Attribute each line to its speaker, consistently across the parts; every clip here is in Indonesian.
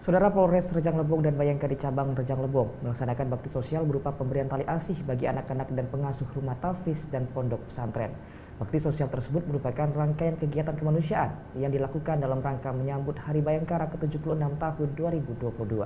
Speaker 1: Saudara Polres Rejang Lebong dan Bayangkari Cabang Rejang Lebong melaksanakan bakti sosial berupa pemberian tali asih bagi anak-anak dan pengasuh rumah tahfiz dan pondok pesantren. Bakti sosial tersebut merupakan rangkaian kegiatan kemanusiaan yang dilakukan dalam rangka menyambut Hari Bayangkara ke-76 tahun 2022.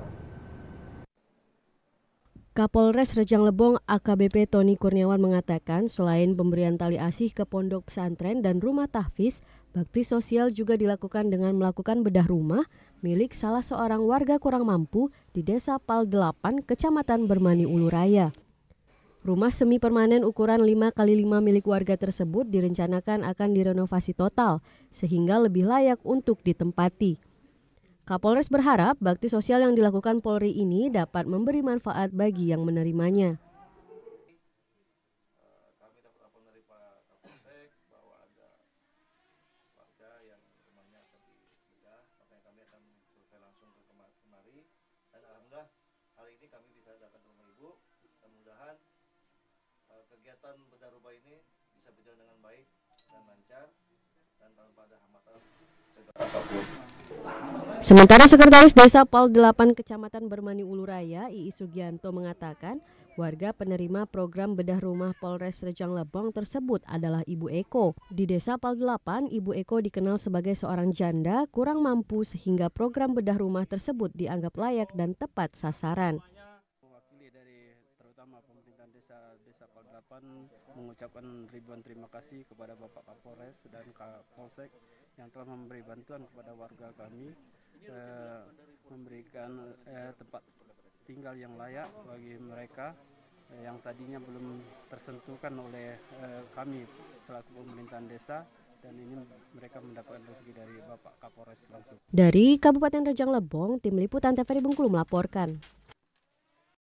Speaker 2: Kapolres Rejang Lebong AKBP Tony Kurniawan mengatakan selain pemberian tali asih ke pondok pesantren dan rumah tahfiz, bakti sosial juga dilakukan dengan melakukan bedah rumah milik salah seorang warga kurang mampu di Desa Pal 8, Kecamatan Bermani Ulu Raya. Rumah semi permanen ukuran 5x5 milik warga tersebut direncanakan akan direnovasi total sehingga lebih layak untuk ditempati. Kapolres berharap bakti sosial yang dilakukan Polri ini dapat memberi manfaat bagi yang menerimanya.
Speaker 3: Kami dapat laporan dari Pak Kapolsek bahwa ada warga yang rumahnya akan dibedah, makanya kami akan survei langsung ke kemari, dan alhamdulillah hari ini kami bisa datang ke rumah ibu. Mudah-mudahan kegiatan bedah rumah ini bisa berjalan dengan baik dan lancar dan tanpa ada hambatan segala apapun.
Speaker 2: Sementara Sekretaris Desa Pal 8 Kecamatan Bermani Ulu Raya, Ii Sugianto mengatakan, warga penerima program bedah rumah Polres Rejang Lebong tersebut adalah Ibu Eko. Di Desa Pal 8, Ibu Eko dikenal sebagai seorang janda kurang mampu sehingga program bedah rumah tersebut dianggap layak dan tepat sasaran.
Speaker 4: Mewakili dari terutama pemerintahan Desa Pal 8 mengucapkan ribuan terima kasih kepada Bapak Kapolres dan Kapolsek yang telah memberi bantuan kepada warga kami, memberikan tempat tinggal yang layak bagi mereka yang tadinya belum tersentuhkan oleh kami selaku pemerintahan desa, dan ini mereka mendapatkan rezeki dari Bapak Kapolres langsung.
Speaker 2: Dari Kabupaten Rejang Lebong, Tim Liputan TVRI Bengkulu melaporkan.